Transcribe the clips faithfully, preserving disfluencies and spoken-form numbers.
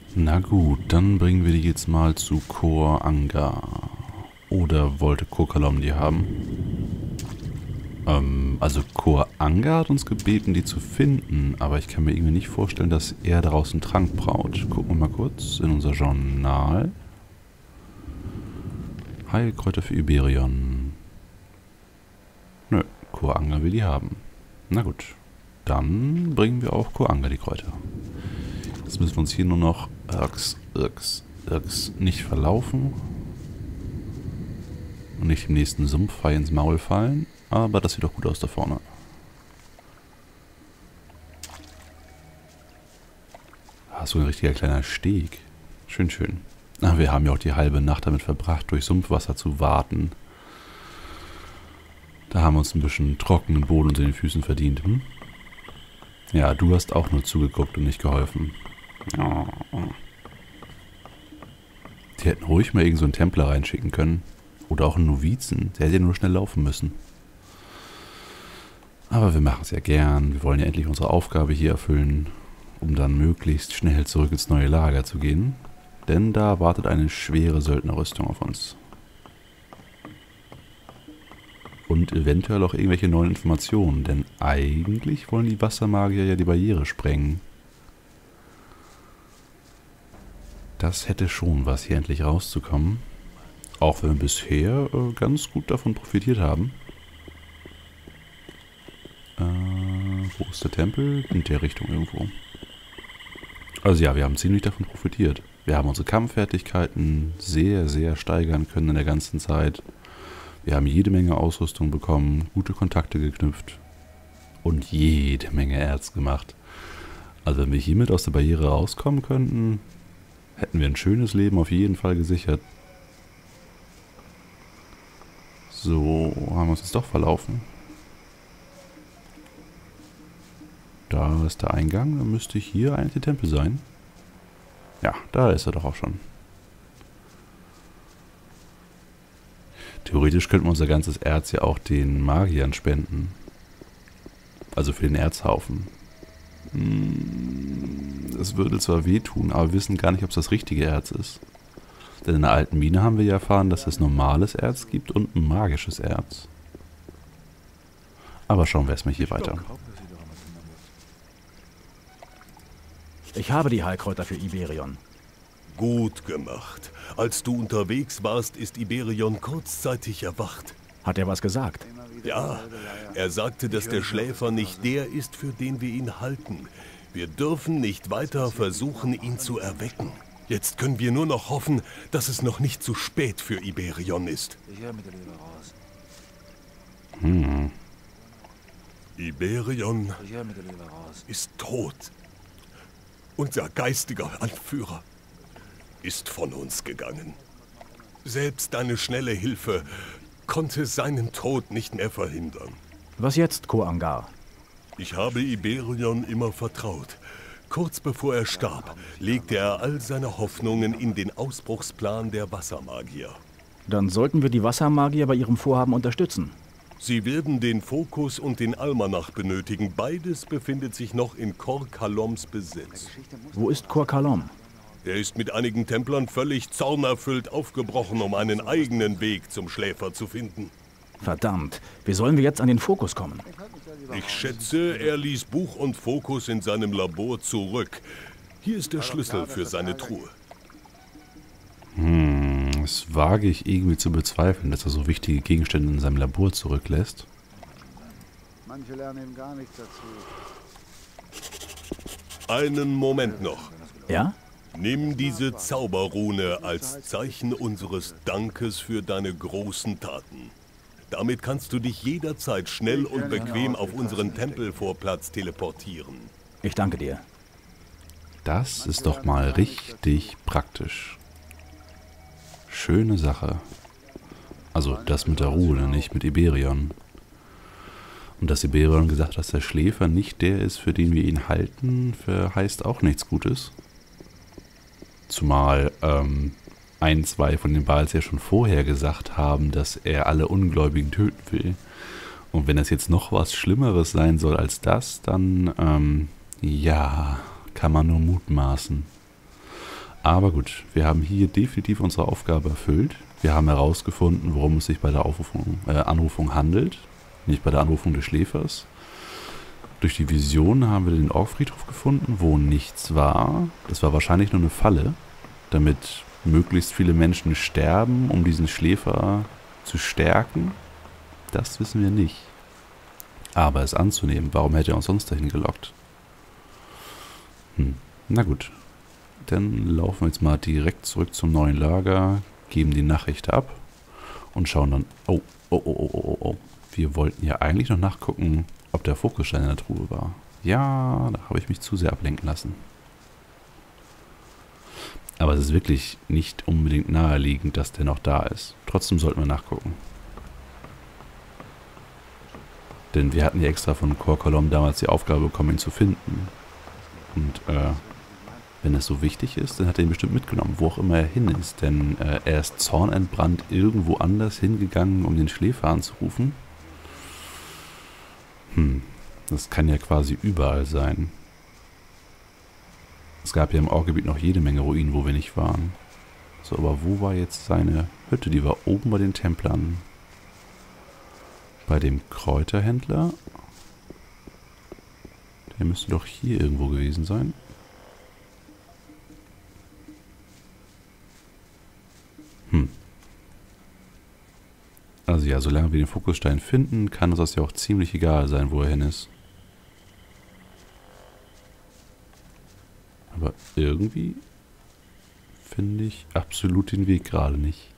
Na gut, dann bringen wir die jetzt mal zu Koh Anga. Oder wollte Koh Kalom die haben? Ähm, also Koh Anga hat uns gebeten, die zu finden, aber ich kann mir irgendwie nicht vorstellen, dass er daraus einen Trank braut. Gucken wir mal kurz in unser Journal. Heilkräuter für Iberion. Nö, Koh Anga will die haben. Na gut, dann bringen wir auch Koh Anga die Kräuter. Jetzt müssen wir uns hier nur noch irks, irks, irks nicht verlaufen. Und nicht im nächsten Sumpfhai ins Maul fallen. Aber das sieht doch gut aus da vorne. Ah, so ein richtiger kleiner Steg. Schön, schön. Ach, wir haben ja auch die halbe Nacht damit verbracht, durch Sumpfwasser zu warten. Da haben wir uns ein bisschen trockenen Boden unter den Füßen verdient. Hm? Ja, du hast auch nur zugeguckt und nicht geholfen. Oh. Die hätten ruhig mal irgend so einen Templer reinschicken können. Oder auch einen Novizen. Der hätte ja nur schnell laufen müssen. Aber wir machen es ja gern. Wir wollen ja endlich unsere Aufgabe hier erfüllen, um dann möglichst schnell zurück ins neue Lager zu gehen. Denn da wartet eine schwere Söldnerrüstung auf uns. Und eventuell auch irgendwelche neuen Informationen. Denn eigentlich wollen die Wassermagier ja die Barriere sprengen. Das hätte schon was, hier endlich rauszukommen. Auch wenn wir bisher äh, ganz gut davon profitiert haben. Äh, wo ist der Tempel? In der Richtung irgendwo. Also ja, wir haben ziemlich davon profitiert. Wir haben unsere Kampffertigkeiten sehr, sehr steigern können in der ganzen Zeit. Wir haben jede Menge Ausrüstung bekommen, gute Kontakte geknüpft und jede Menge Erz gemacht. Also wenn wir hiermit aus der Barriere rauskommen könnten, hätten wir ein schönes Leben auf jeden Fall gesichert. So, haben wir uns jetzt doch verlaufen. Da ist der Eingang, dann müsste hier eigentlich der Tempel sein. Ja, da ist er doch auch schon. Theoretisch könnten wir unser ganzes Erz ja auch den Magiern spenden. Also für den Erzhaufen. Das würde zwar wehtun, aber wir wissen gar nicht, ob es das richtige Erz ist. Denn in der alten Mine haben wir ja erfahren, dass es normales Erz gibt und ein magisches Erz. Aber schauen wir erstmal hier weiter. Ich habe die Heilkräuter für Iberion. Gut gemacht. Als du unterwegs warst, ist Iberion kurzzeitig erwacht. Hat er was gesagt? Ja, er sagte, dass der Schläfer nicht der ist, für den wir ihn halten. Wir dürfen nicht weiter versuchen, ihn zu erwecken. Jetzt können wir nur noch hoffen, dass es noch nicht zu spät für Iberion ist. Hm. Iberion ist tot. Unser geistiger Anführer ist von uns gegangen. Selbst deine schnelle Hilfe konnte seinen Tod nicht mehr verhindern. Was jetzt, Koh Anga? Ich habe Iberion immer vertraut. Kurz bevor er starb, legte er all seine Hoffnungen in den Ausbruchsplan der Wassermagier. Dann sollten wir die Wassermagier bei ihrem Vorhaben unterstützen. Sie werden den Fokus und den Almanach benötigen. Beides befindet sich noch in Koh Kaloms Besitz. Wo ist Koh Kalom? Er ist mit einigen Templern völlig zornerfüllt aufgebrochen, um einen eigenen Weg zum Schläfer zu finden. Verdammt, wie sollen wir jetzt an den Fokus kommen? Ich schätze, er ließ Buch und Fokus in seinem Labor zurück. Hier ist der Schlüssel für seine Truhe. Hm, das wage ich irgendwie zu bezweifeln, dass er so wichtige Gegenstände in seinem Labor zurücklässt. Manche lernen eben gar nichts dazu. Einen Moment noch. Ja? Nimm diese Zauberrune als Zeichen unseres Dankes für deine großen Taten. Damit kannst du dich jederzeit schnell und bequem auf unseren Tempelvorplatz teleportieren. Ich danke dir. Das ist doch mal richtig praktisch. Schöne Sache. Also das mit der Rune, nicht mit Iberion. Und dass Iberion gesagt hat, dass der Schläfer nicht der ist, für den wir ihn halten, heißt auch nichts Gutes. Zumal ähm, ein, zwei von den Baals ja schon vorher gesagt haben, dass er alle Ungläubigen töten will. Und wenn das jetzt noch was Schlimmeres sein soll als das, dann, ähm, ja, kann man nur mutmaßen. Aber gut, wir haben hier definitiv unsere Aufgabe erfüllt. Wir haben herausgefunden, worum es sich bei der Aufrufung, äh, Anrufung handelt. Nicht bei der Anrufung des Schläfers. Durch die Vision haben wir den Orkfriedhof gefunden, wo nichts war. Das war wahrscheinlich nur eine Falle, damit möglichst viele Menschen sterben, um diesen Schläfer zu stärken. Das wissen wir nicht. Aber es anzunehmen, warum hätte er uns sonst dahin gelockt? Hm, na gut. Dann laufen wir jetzt mal direkt zurück zum neuen Lager, geben die Nachricht ab und schauen dann... Oh, oh, oh, oh, oh, oh. Wir wollten ja eigentlich noch nachgucken, ob der Fokusstein in der Truhe war. Ja, da habe ich mich zu sehr ablenken lassen. Aber es ist wirklich nicht unbedingt naheliegend, dass der noch da ist. Trotzdem sollten wir nachgucken. Denn wir hatten ja extra von Cor Colom damals die Aufgabe bekommen, ihn zu finden. Und äh, wenn es so wichtig ist, dann hat er ihn bestimmt mitgenommen, wo auch immer er hin ist. Denn äh, er ist zornentbrannt irgendwo anders hingegangen, um den Schläfer anzurufen. Hm, das kann ja quasi überall sein. Es gab ja im Orkgebiet noch jede Menge Ruinen, wo wir nicht waren. So, aber wo war jetzt seine Hütte? Die war oben bei den Templern. Bei dem Kräuterhändler. Der müsste doch hier irgendwo gewesen sein. Hm. Also ja, solange wir den Fokusstein finden, kann uns das ja auch ziemlich egal sein, wo er hin ist. Aber irgendwie finde ich absolut den Weg gerade nicht.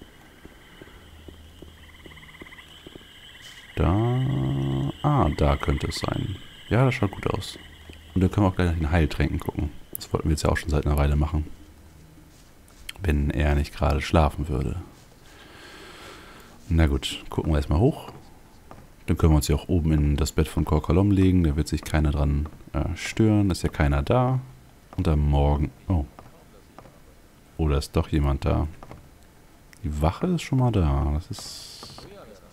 Da... Ah, da könnte es sein. Ja, das schaut gut aus. Und da können wir auch gleich nach den Heiltränken gucken. Das wollten wir jetzt ja auch schon seit einer Weile machen. Wenn er nicht gerade schlafen würde. Na gut, gucken wir erstmal hoch. Dann können wir uns ja auch oben in das Bett von Cor Colom legen. Da wird sich keiner dran äh, stören. Ist ja keiner da. Und am Morgen... Oh. Oder ist doch jemand da? Die Wache ist schon mal da. Das ist...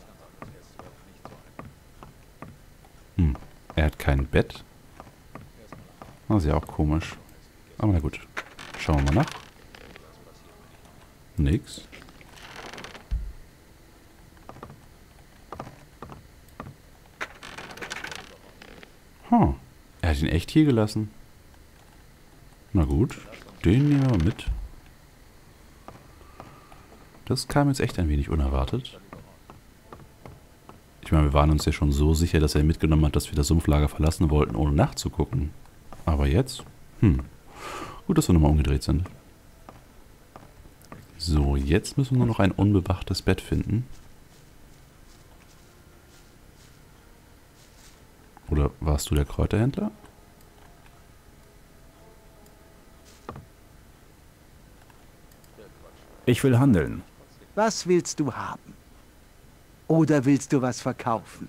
Hm. Er hat kein Bett. Das ist ja auch komisch. Aber na gut. Schauen wir mal nach. Nix. Hm. Er hat ihn echt hier gelassen. Na gut. Den nehmen wir mit. Das kam jetzt echt ein wenig unerwartet. Ich meine, wir waren uns ja schon so sicher, dass er mitgenommen hat, dass wir das Sumpflager verlassen wollten, ohne nachzugucken. Aber jetzt? Hm. Gut, dass wir nochmal umgedreht sind. So, jetzt müssen wir nur noch ein unbewachtes Bett finden. Oder warst du der Kräuterhändler? Ich will handeln. Was willst du haben? Oder willst du was verkaufen?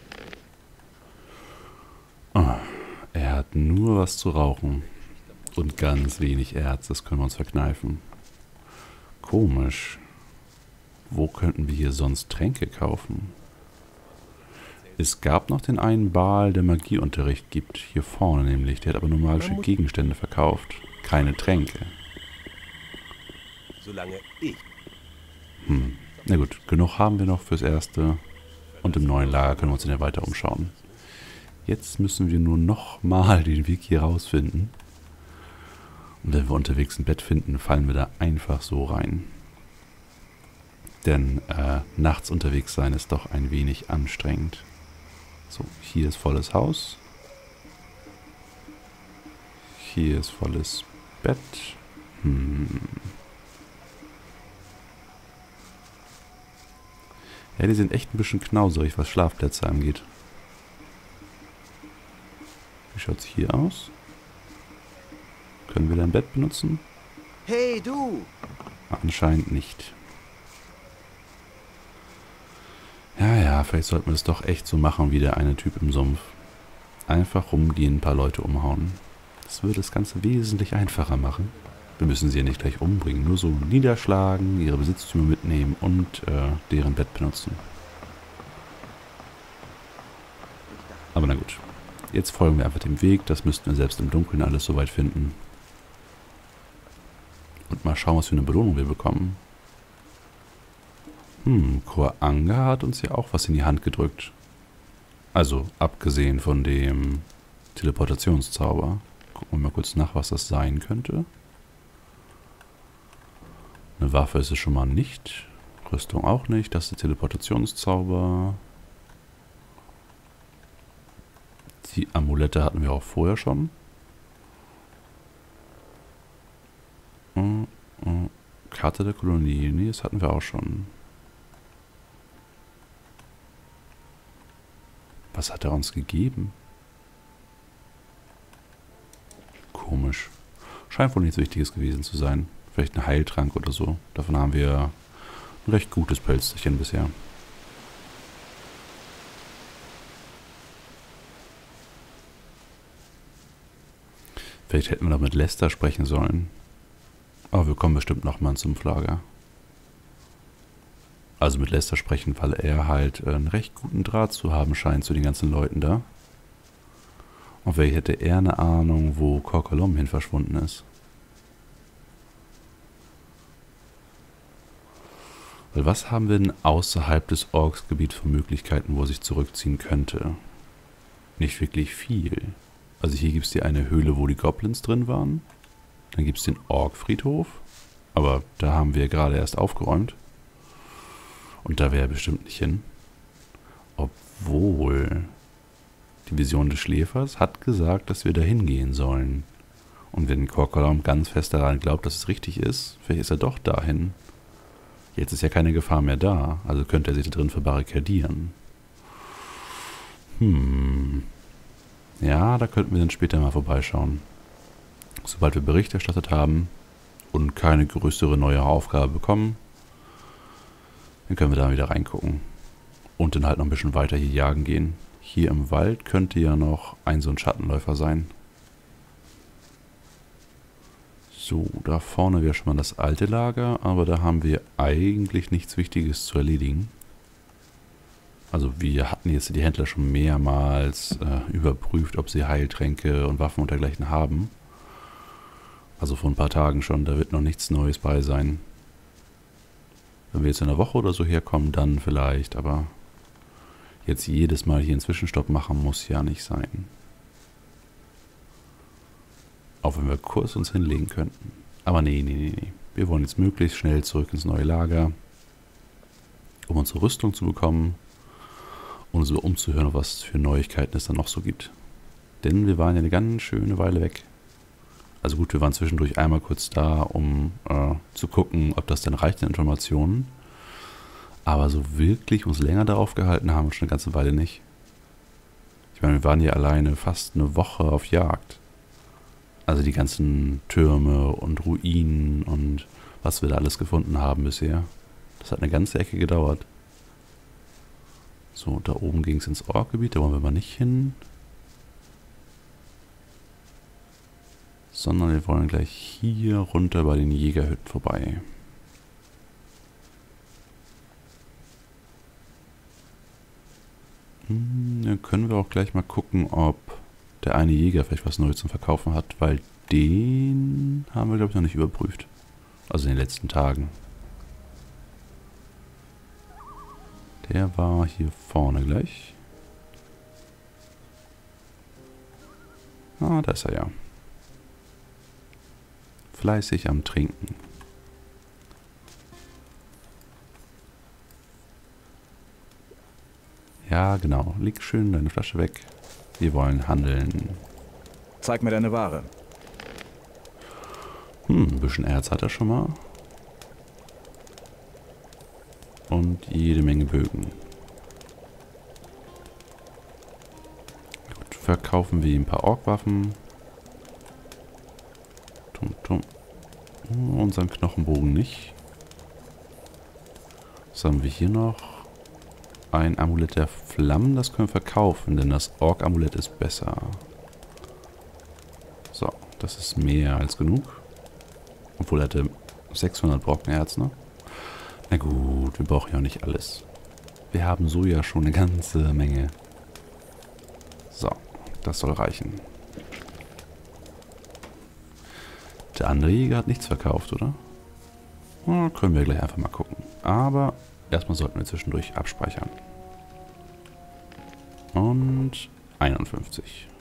Oh, er hat nur was zu rauchen. Und ganz wenig Erz, das können wir uns verkneifen. Komisch. Wo könnten wir hier sonst Tränke kaufen? Es gab noch den einen Baal, der Magieunterricht gibt. Hier vorne nämlich. Der hat aber nur magische Gegenstände verkauft. Keine Tränke. Solange ich... Hm. Na gut, genug haben wir noch fürs Erste. Und im neuen Lager können wir uns dann ja weiter umschauen. Jetzt müssen wir nur noch mal den Weg hier rausfinden. Und wenn wir unterwegs ein Bett finden, fallen wir da einfach so rein. Denn äh, nachts unterwegs sein ist doch ein wenig anstrengend. So, hier ist volles Haus. Hier ist volles Bett. Hm. Ja, die sind echt ein bisschen knauserig, was Schlafplätze angeht. Wie schaut es hier aus? Können wir dein Bett benutzen? Hey, du! Anscheinend nicht. Ja, ja, vielleicht sollten wir das doch echt so machen wie der eine Typ im Sumpf. Einfach rumgehen, ein paar Leute umhauen. Das würde das Ganze wesentlich einfacher machen. Wir müssen sie ja nicht gleich umbringen, nur so niederschlagen, ihre Besitztümer mitnehmen und äh, deren Bett benutzen. Aber na gut. Jetzt folgen wir einfach dem Weg, das müssten wir selbst im Dunkeln alles soweit finden. Mal schauen, was für eine Belohnung wir bekommen. Hm, Koanga hat uns ja auch was in die Hand gedrückt. Also, abgesehen von dem Teleportationszauber. Gucken wir mal kurz nach, was das sein könnte. Eine Waffe ist es schon mal nicht. Rüstung auch nicht. Das ist der Teleportationszauber. Die Amulette hatten wir auch vorher schon. Karte der Kolonie. Nee, das hatten wir auch schon. Was hat er uns gegeben? Komisch. Scheint wohl nichts Wichtiges gewesen zu sein. Vielleicht ein Heiltrank oder so. Davon haben wir ein recht gutes Pölsterchen bisher. Vielleicht hätten wir noch mit Lester sprechen sollen. Aber wir kommen bestimmt nochmal zum Lager. Also mit Lester sprechen, weil er halt einen recht guten Draht zu haben scheint zu den ganzen Leuten da. Und vielleicht hätte er eine Ahnung, wo Korkalom hin verschwunden ist. Weil was haben wir denn außerhalb des Orks-Gebiets für Möglichkeiten, wo er sich zurückziehen könnte? Nicht wirklich viel. Also hier gibt es die eine Höhle, wo die Goblins drin waren. Dann gibt es den Ork-Friedhof. Aber da haben wir gerade erst aufgeräumt. Und da wäre er bestimmt nicht hin. Obwohl die Vision des Schläfers hat gesagt, dass wir da hingehen sollen. Und wenn Korkalom ganz fest daran glaubt, dass es richtig ist, vielleicht ist er doch dahin. Jetzt ist ja keine Gefahr mehr da, also könnte er sich da drin verbarrikadieren. Hm. Ja, da könnten wir dann später mal vorbeischauen. Sobald wir Bericht erstattet haben und keine größere neue Aufgabe bekommen, dann können wir da wieder reingucken. Und dann halt noch ein bisschen weiter hier jagen gehen. Hier im Wald könnte ja noch ein so ein Schattenläufer sein. So, da vorne wäre schon mal das alte Lager, aber da haben wir eigentlich nichts Wichtiges zu erledigen. Also wir hatten jetzt die Händler schon mehrmals äh, überprüft, ob sie Heiltränke und Waffen und dergleichen haben. Also vor ein paar Tagen schon, da wird noch nichts Neues bei sein. Wenn wir jetzt in einer Woche oder so herkommen, dann vielleicht, aber jetzt jedes Mal hier einen Zwischenstopp machen, muss ja nicht sein. Auch wenn wir kurz uns hinlegen könnten. Aber nee, nee, nee, nee. Wir wollen jetzt möglichst schnell zurück ins neue Lager, um unsere Rüstung zu bekommen und uns umzuhören, was für Neuigkeiten es dann noch so gibt. Denn wir waren ja eine ganz schöne Weile weg. Also gut, wir waren zwischendurch einmal kurz da, um äh, zu gucken, ob das denn reicht an Informationen. Aber so wirklich uns länger darauf gehalten haben wir schon eine ganze Weile nicht. Ich meine, wir waren hier alleine fast eine Woche auf Jagd. Also die ganzen Türme und Ruinen und was wir da alles gefunden haben bisher. Das hat eine ganze Ecke gedauert. So, da oben ging es ins Orkgebiet, da wollen wir mal nicht hin. Sondern wir wollen gleich hier runter bei den Jägerhütten vorbei. Hm, dann können wir auch gleich mal gucken, ob der eine Jäger vielleicht was Neues zum Verkaufen hat, weil den haben wir, glaube ich, noch nicht überprüft. Also in den letzten Tagen. Der war hier vorne gleich. Ah, da ist er ja. Fleißig am Trinken. Ja, genau. Leg schön deine Flasche weg. Wir wollen handeln. Zeig mir deine Ware. Hm, ein bisschen Erz hat er schon mal. Und jede Menge Bögen. Gut, verkaufen wir ihm ein paar Orkwaffen. Tum, tum. Unseren Knochenbogen nicht. Was haben wir hier noch? Ein Amulett der Flammen, das können wir verkaufen, denn das Ork-Amulett ist besser. So, das ist mehr als genug. Obwohl er hatte sechshundert Brockenerz, ne? Na gut, wir brauchen ja auch nicht alles. Wir haben so ja schon eine ganze Menge. So, das soll reichen. Der andere Jäger hat nichts verkauft, oder? Na, können wir gleich einfach mal gucken. Aber erstmal sollten wir zwischendurch abspeichern. Und einundfünfzig.